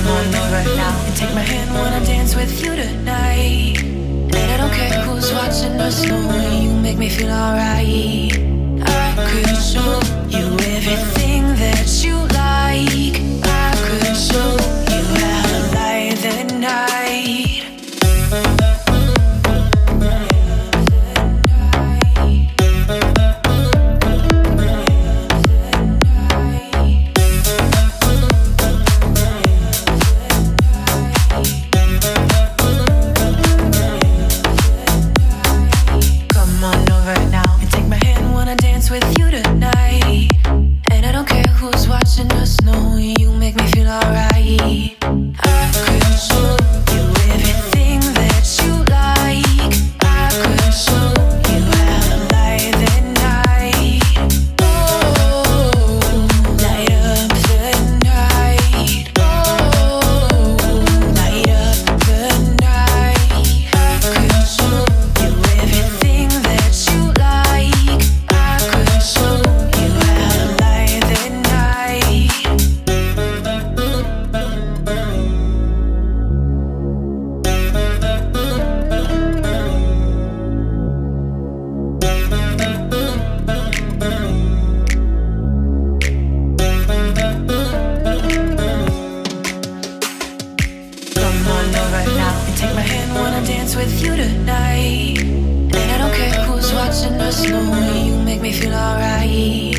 on over now and take my hand, wanna dance with you tonight. And I don't care who's watching us, no, you make me feel alright. I could show you everything that you like. I could show you how to light the night. With you tonight, and I don't care who's watching us, no, you make me feel alright. I could show you everything that you like. I could show you how to light the night. Oh, light up the night. Oh, light up the night. I could show you everything that you like. Show you how to light the night. Come on over now and take my hand, wanna dance with you tonight. And I don't care who's watching us, no, you make me feel alright.